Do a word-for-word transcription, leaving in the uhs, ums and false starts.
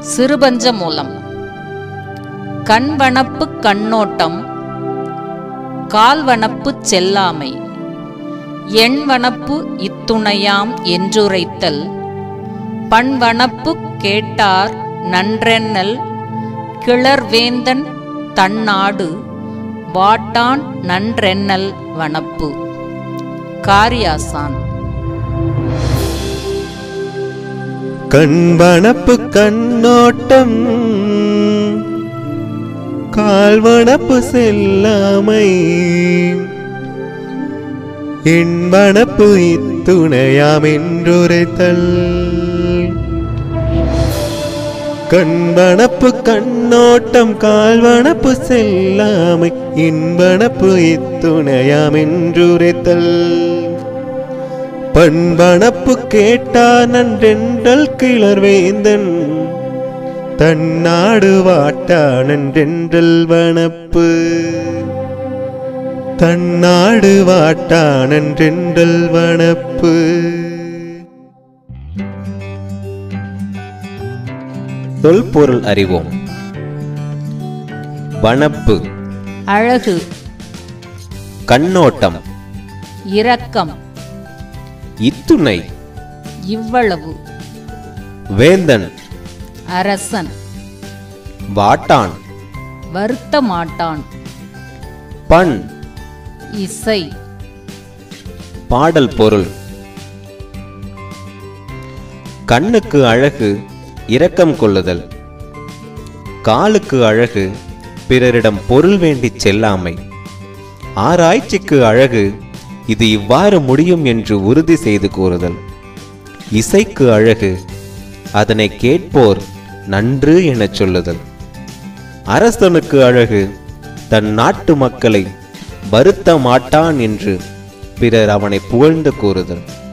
சிறுபஞ்ச மூலம். கண்வனப்பு கண்ணோட்டம், கால்வனப்பு செல்லாமை, எண்வனப்பு இத்துணையாம் என்றுரைத்தல், பண்வனப்பு கேட்டார் நன்றெண்ணல், கிளர்வேந்தன் தன்னாடு வாட்டான் நன்றெண்ணல் வனப்பு. காரியாசான். கண்வனப்பு கண்ணோட்டம், கால்வனப்பு செல்லாமை, எண்வனப்பு இத்துணையாம் என்றுரைத்தல். கண்வனப்பு கண்ணோட்டம், கால்வனப்பு செல்லாமை, இன்பனப்பு இத்துணையாம் என்றுரைத்தல். பண்பனப்பு கேட்டார் நன்றென்றல், கிளர்வேந்தன் தன்னாடு வாட்டான் நன்றென்றல் வனப்பு. தன்னாடு வாட்டான் நன்றென்றல் வனப்பு. தொல்பொருள் அறிவோம். வனப்பு அழகு, கண்ணோட்டம் இரக்கம், இத்துணை இவ்வளவு, வேந்தன் அரசன், வாட்டான் வருத்த மாட்டான், பண் இசை. பாடல் பொருள். கண்ணுக்கு அழகு இரக்கம் கொள்ளுதல், காலுக்கு அழகு பிறரிடம் பொருள் வேண்டி செல்லாமை, ஆராய்ச்சிக்கு அழகு இது இவ்வாறு முடியும் என்று உறுதி செய்து கூறுதல், இசைக்கு அழகு அதனை கேட்போர் நன்று எனச் சொல்லுதல், அரசனுக்கு அழகு தன் நாட்டு மக்களை வருத்த மாட்டான் என்று பிறர் அவனை புகழ்ந்து கூறுதல்.